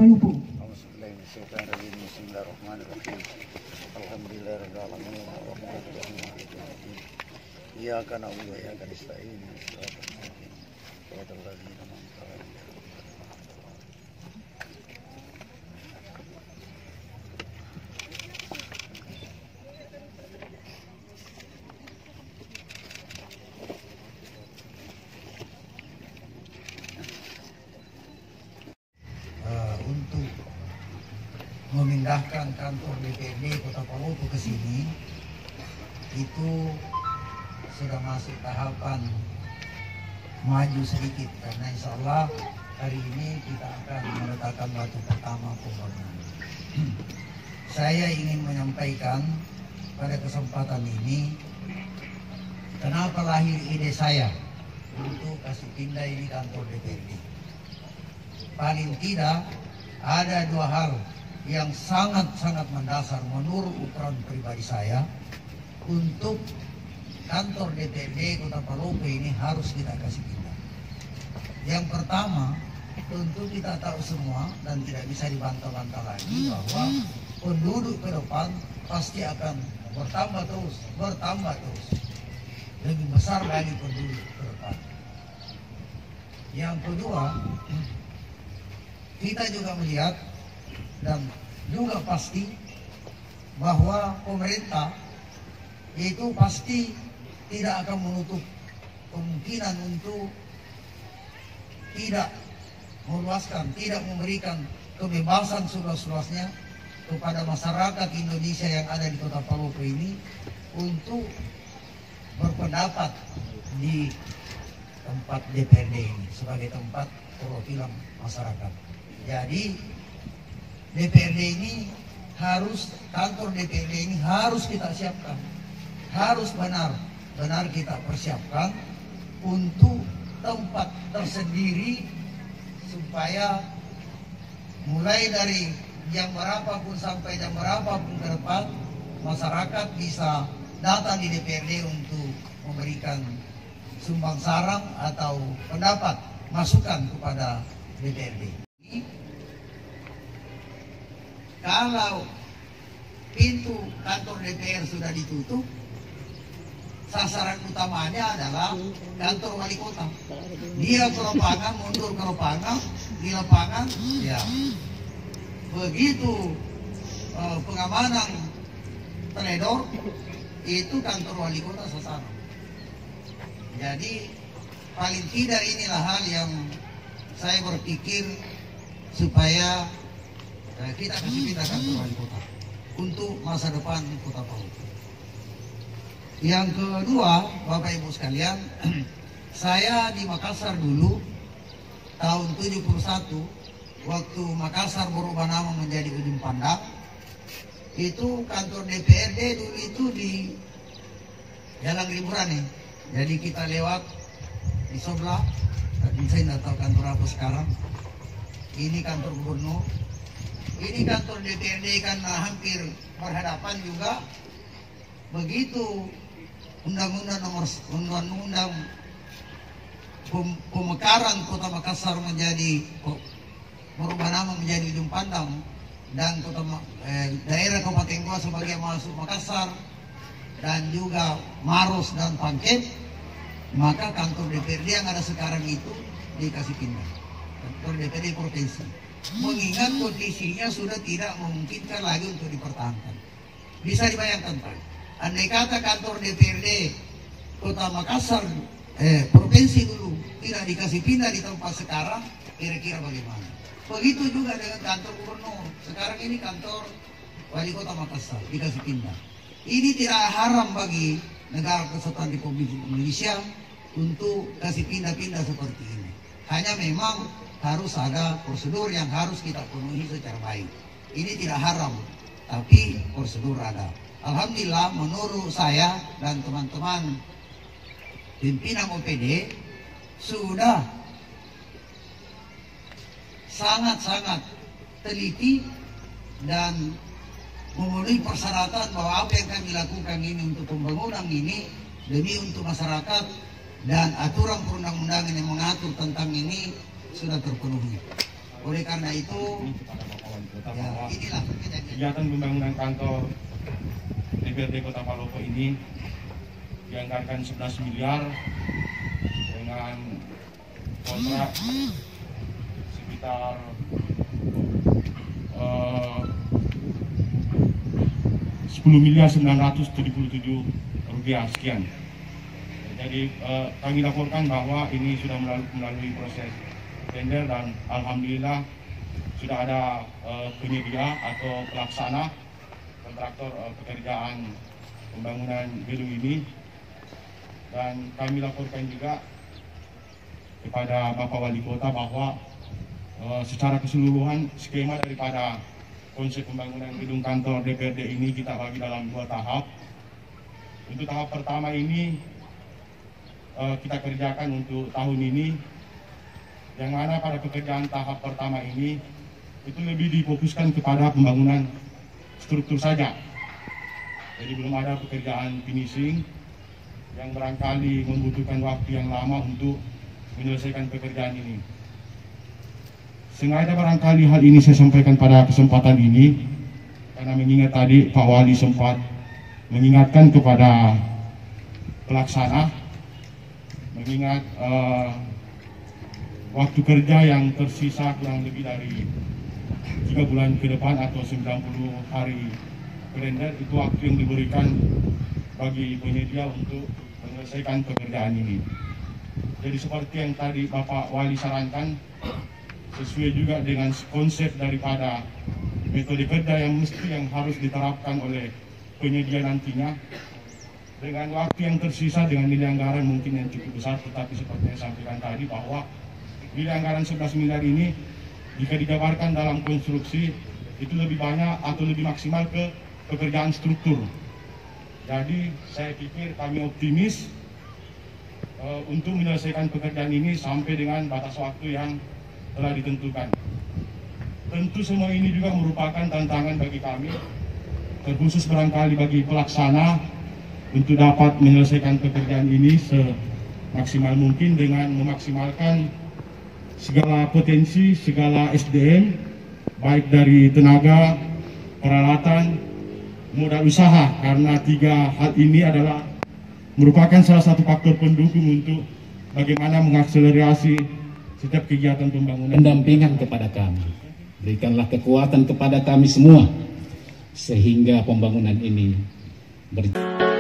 Maluku. Bismillahirrahmanirrahim. Alhamdulillahirrahmanirrahim. Iyyaka na'budu wa iyyaka nasta'in. Shiratal ladzina an'amta 'alaihim. Untuk memindahkan kantor DPRD Kota Palopo ke sini itu sudah masuk tahapan maju sedikit, karena insya Allah hari ini kita akan meletakkan batu pertama pembangunan. Saya ingin menyampaikan pada kesempatan ini kenapa lahir ide saya untuk kasih pindah ini kantor DPRD. Paling tidak ada dua hal yang sangat-sangat mendasar menurut ukuran pribadi saya untuk kantor DPRD Kota Palopo ini harus kita kasih pindah. Yang pertama, tentu kita tahu semua dan tidak bisa dibantah-bantah lagi bahwa penduduk ke depan pasti akan bertambah terus. Lebih besar lagi penduduk ke depan. Yang kedua, kita juga melihat dan juga pasti bahwa pemerintah itu pasti tidak akan menutup kemungkinan untuk tidak meluaskan, tidak memberikan kebebasan seluas-luasnya kepada masyarakat Indonesia yang ada di Kota Palopo ini untuk berpendapat di tempat DPRD ini sebagai tempat perwakilan masyarakat. Jadi DPRD ini harus, kantor DPRD ini harus kita siapkan, harus benar-benar kita persiapkan untuk tempat tersendiri supaya mulai dari jam berapapun sampai jam berapapun ke depan masyarakat bisa datang di DPRD untuk memberikan sumbang sarang atau pendapat masukan kepada DPRD. Kalau pintu kantor DPR sudah ditutup, sasaran utamanya adalah kantor wali kota. Dia ke lapangan, mundur ke lapangan, di lapangan, ya. Begitu pengamanan teledor, itu kantor wali kota sasaran. Jadi paling tidak inilah hal yang saya berpikir supaya kita kasih pindah kantor wali kota untuk masa depan Kota Palopo. Yang kedua, Bapak Ibu sekalian, saya di Makassar dulu tahun 71 waktu Makassar berubah nama menjadi Ujung Pandang, itu kantor DPRD dulu itu di Jalan Liburan. Jadi kita lewat di sebelah, saya tidak tahu kantor apa sekarang. Ini kantor gubernur. Ini kantor DPRD kan hampir berhadapan juga. Begitu undang-undang pemekaran Kota Makassar menjadi merubah nama menjadi Ujung Pandang dan daerah Kabupaten Goa sebagai masuk Makassar dan juga Maros dan Pangkep, maka kantor DPRD yang ada sekarang itu dikasih pindah. Kantor DPRD provinsi. Mengingat kondisinya sudah tidak memungkinkan lagi untuk dipertahankan. Bisa dibayangkan Pak, andai kata kantor DPRD Kota Makassar provinsi dulu tidak dikasih pindah di tempat sekarang, kira-kira bagaimana? Begitu juga dengan kantor gubernur. Sekarang ini kantor wali kota Makassar dikasih pindah. Ini tidak haram bagi negara kesatuan Republik Indonesia untuk kasih pindah-pindah seperti ini. Hanya memang harus ada prosedur yang harus kita penuhi secara baik. Ini tidak haram, tapi prosedur ada. Alhamdulillah menurut saya dan teman-teman pimpinan OPD sudah sangat-sangat teliti dan memenuhi persyaratan bahwa apa yang kami lakukan ini untuk pembangunan ini demi untuk masyarakat dan aturan perundang-undangan yang mengatur tentang ini sudah terpenuhi. Oleh karena itu, kepada Bapak Wali Kota ya, bahwa inilah kegiatan pembangunan kantor DPRD Kota Palopo ini dianggarkan 11 miliar dengan kontrak sekitar 10.977 rupiah sekian. Jadi kami laporkan bahwa ini sudah melalui proses tender dan alhamdulillah sudah ada penyedia atau pelaksana kontraktor pekerjaan pembangunan gedung ini, dan kami laporkan juga kepada Bapak Wali Kota bahwa secara keseluruhan skema daripada konsep pembangunan gedung kantor DPRD ini kita bagi dalam 2 tahap. Untuk tahap pertama ini kita kerjakan untuk tahun ini, yang mana pada pekerjaan tahap pertama ini itu lebih difokuskan kepada pembangunan struktur saja. Jadi belum ada pekerjaan finishing yang barangkali membutuhkan waktu yang lama untuk menyelesaikan pekerjaan ini. Sengaja barangkali hal ini saya sampaikan pada kesempatan ini karena mengingat tadi Pak Wali sempat mengingatkan kepada pelaksana, mengingat waktu kerja yang tersisa kurang lebih dari 3 bulan ke depan atau 90 hari kalender, itu waktu yang diberikan bagi penyedia untuk menyelesaikan pekerjaan ini. Jadi seperti yang tadi Bapak Wali sarankan, sesuai juga dengan konsep daripada metode kerja yang harus diterapkan oleh penyedia nantinya, dengan waktu yang tersisa dengan nilai anggaran mungkin yang cukup besar, tetapi seperti yang saya sampaikan tadi bahwa nilai anggaran 11 miliar ini jika dijabarkan dalam konstruksi itu lebih banyak atau lebih maksimal ke pekerjaan struktur. Jadi saya pikir kami optimis untuk menyelesaikan pekerjaan ini sampai dengan batas waktu yang telah ditentukan. Tentu semua ini juga merupakan tantangan bagi kami, terkhusus barangkali bagi pelaksana, untuk dapat menyelesaikan pekerjaan ini semaksimal mungkin dengan memaksimalkan segala potensi, segala SDM, baik dari tenaga, peralatan, modal usaha, karena 3 hal ini adalah merupakan salah satu faktor pendukung untuk bagaimana mengakselerasi setiap kegiatan pembangunan. Pendampingan kepada kami, berikanlah kekuatan kepada kami semua sehingga pembangunan ini berjalan.